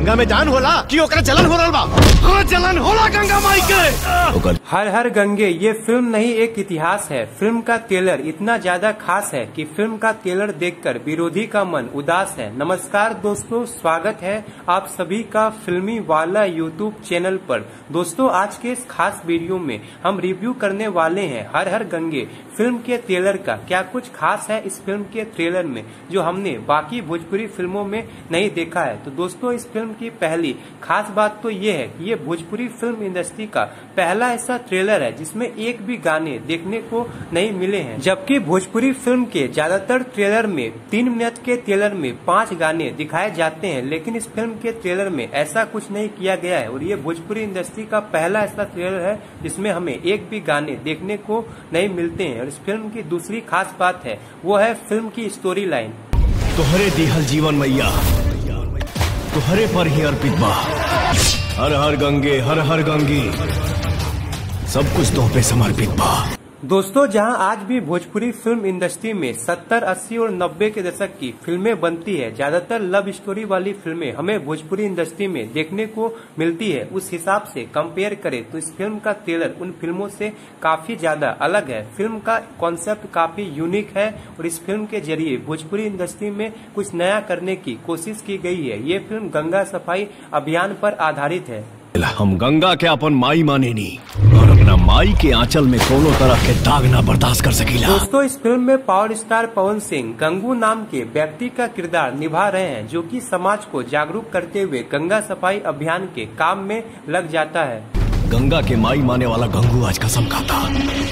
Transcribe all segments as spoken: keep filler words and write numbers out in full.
गंगा में जान होला कि ओकरा जलन हो रहल बा। हाँ जलन होला गंगा माई के। हर हर गंगे ये फिल्म नहीं एक इतिहास है। फिल्म का ट्रेलर इतना ज्यादा खास है कि फिल्म का ट्रेलर देखकर विरोधी का मन उदास है। नमस्कार दोस्तों, स्वागत है आप सभी का फिल्मी वाला यूट्यूब चैनल पर। दोस्तों आज के इस खास वीडियो में हम रिव्यू करने वाले हैं हर हर गंगे फिल्म के ट्रेलर का। क्या कुछ खास है इस फिल्म के ट्रेलर में जो हमने बाकी भोजपुरी फिल्मों में नहीं देखा है। तो दोस्तों इस फिल्म की पहली खास बात तो ये है कि ये भोजपुरी फिल्म इंडस्ट्री का पहला ऐसा ट्रेलर है जिसमें एक भी गाने देखने को नहीं मिले हैं, जबकि भोजपुरी फिल्म के ज्यादातर ट्रेलर में तीन मिनट के ट्रेलर में पांच गाने दिखाए जाते हैं, लेकिन इस फिल्म के ट्रेलर में ऐसा कुछ नहीं किया गया है। और ये भोजपुरी इंडस्ट्री का पहला ऐसा ट्रेलर है जिसमें हमें एक भी गाने देखने को नहीं मिलते हैं। और इस फिल्म की दूसरी खास बात है वो है फिल्म की स्टोरी लाइन। तोहरे दिहल जीवन मैया तोहरे पर ही अर्पित बा। हर हर गंगे हर हर गंगी सब कुछ तो पे समर्पित बा। दोस्तों जहां आज भी भोजपुरी फिल्म इंडस्ट्री में सत्तर अस्सी और नब्बे के दशक की फिल्में बनती है, ज्यादातर लव स्टोरी वाली फिल्में हमें भोजपुरी इंडस्ट्री में देखने को मिलती है, उस हिसाब से कंपेयर करें तो इस फिल्म का ट्रेलर उन फिल्मों से काफी ज्यादा अलग है। फिल्म का कॉन्सेप्ट काफी यूनिक है और इस फिल्म के जरिए भोजपुरी इंडस्ट्री में कुछ नया करने की कोशिश की गई है। ये फिल्म गंगा सफाई अभियान पर आधारित है। हम गंगा के अपन माई माने नी और अपना माई के आंचल में कोनो तरह के दाग ना बर्दाश्त कर सकीला। दोस्तों इस फिल्म में पावर स्टार पवन सिंह गंगू नाम के व्यक्ति का किरदार निभा रहे हैं जो कि समाज को जागरूक करते हुए गंगा सफाई अभियान के काम में लग जाता है। गंगा के माई माने वाला गंगू आज कसम खाता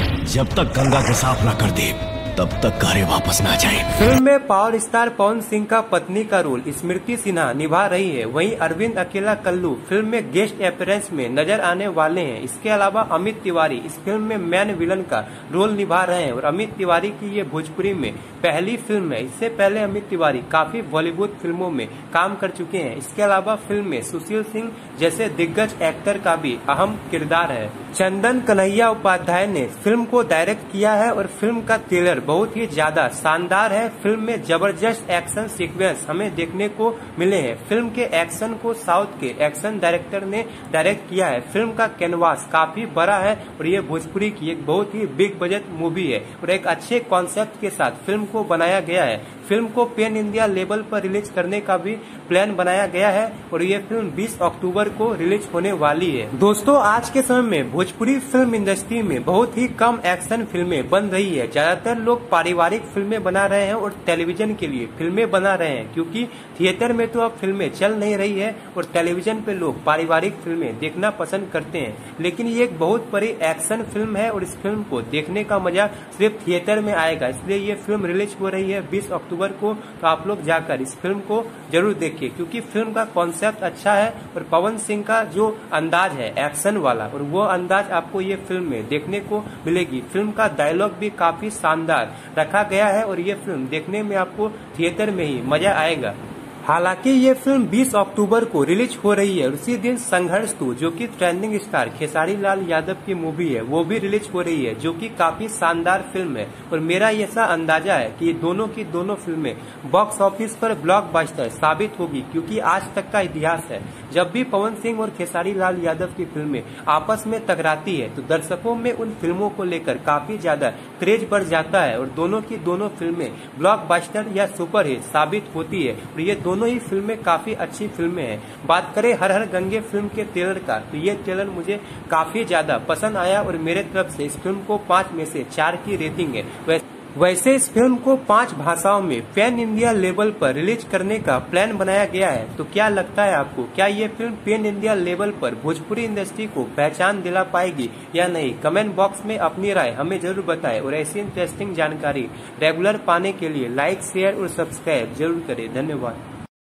जब तक गंगा के साफ ना कर दे तब तक घरे वापस ना जाए। फिल्म में पावर स्टार पवन सिंह का पत्नी का रोल स्मृति सिन्हा निभा रही है, वहीं अरविंद अकेला कल्लू फिल्म में गेस्ट अपीयरेंस में नजर आने वाले हैं। इसके अलावा अमित तिवारी इस फिल्म में मैन विलन का रोल निभा रहे हैं और अमित तिवारी की ये भोजपुरी में पहली फिल्म है। इससे पहले अमित तिवारी काफी बॉलीवुड फिल्मों में काम कर चुके हैं। इसके अलावा फिल्म में सुशील सिंह जैसे दिग्गज एक्टर का भी अहम किरदार है। चंदन कन्हैया उपाध्याय ने फिल्म को डायरेक्ट किया है और फिल्म का ट्रेलर बहुत ही ज्यादा शानदार है। फिल्म में जबरदस्त एक्शन सीक्वेंस हमें देखने को मिले हैं। फिल्म के एक्शन को साउथ के एक्शन डायरेक्टर ने डायरेक्ट किया है। फिल्म का कैनवास काफी बड़ा है और ये भोजपुरी की एक बहुत ही बिग बजट मूवी है और एक अच्छे कॉन्सेप्ट के साथ फिल्म को बनाया गया है। फिल्म को पैन इंडिया लेवल पर रिलीज करने का भी प्लान बनाया गया है और ये फिल्म बीस अक्टूबर को रिलीज होने वाली है। दोस्तों आज के समय में भोजपुरी फिल्म इंडस्ट्री में बहुत ही कम एक्शन फिल्में बन रही है। ज्यादातर लोग पारिवारिक फिल्में बना रहे हैं और टेलीविजन के लिए फिल्में बना रहे हैं, क्योंकि थिएटर में तो अब फिल्में चल नहीं रही है और टेलीविजन पे लोग पारिवारिक फिल्में देखना पसंद करते हैं। लेकिन ये एक बहुत बड़ी एक्शन फिल्म है और इस फिल्म को देखने का मजा सिर्फ थिएटर में आएगा, इसलिए ये फिल्म रिलीज हो रही है बीस अक्टूबर को। तो आप लोग जाकर इस फिल्म को जरूर देखिए, क्योंकि फिल्म का कॉन्सेप्ट अच्छा है और पवन सिंह का जो अंदाज है एक्शन वाला और वो अंदाज आपको ये फिल्म में देखने को मिलेगी। फिल्म का डायलॉग भी काफी शानदार रखा गया है और ये फिल्म देखने में आपको थिएटर में ही मजा आएगा। हालांकि ये फिल्म बीस अक्टूबर को रिलीज हो रही है और उसी दिन संघर्ष टू जो कि ट्रेंडिंग स्टार खेसारी लाल यादव की मूवी है वो भी रिलीज हो रही है, जो कि काफी शानदार फिल्म है। और मेरा ऐसा अंदाजा है कि दोनों की दोनों फिल्में बॉक्स ऑफिस पर ब्लॉकबस्टर साबित होगी, क्योंकि आज तक का इतिहास है जब भी पवन सिंह और खेसारी लाल यादव की फिल्में आपस में टकराती है तो दर्शकों में उन फिल्मों को लेकर काफी ज्यादा क्रेज बढ़ जाता है और दोनों की दोनों फिल्में ब्लॉकबस्टर या सुपरहिट साबित होती है और ये दोनों ही फिल्में काफी अच्छी फिल्में हैं। बात करें हर हर गंगे फिल्म के ट्रेलर का तो ये ट्रेलर मुझे काफी ज्यादा पसंद आया और मेरे तरफ से इस फिल्म को पाँच में से चार की रेटिंग है। वैसे इस फिल्म को पांच भाषाओं में पैन इंडिया लेवल पर रिलीज करने का प्लान बनाया गया है। तो क्या लगता है आपको, क्या ये फिल्म पैन इंडिया लेवल पर भोजपुरी इंडस्ट्री को पहचान दिला पाएगी या नहीं? कमेंट बॉक्स में अपनी राय हमें जरूर बताएं और ऐसी इंटरेस्टिंग जानकारी रेगुलर पाने के लिए लाइक शेयर और सब्सक्राइब जरूर करें। धन्यवाद।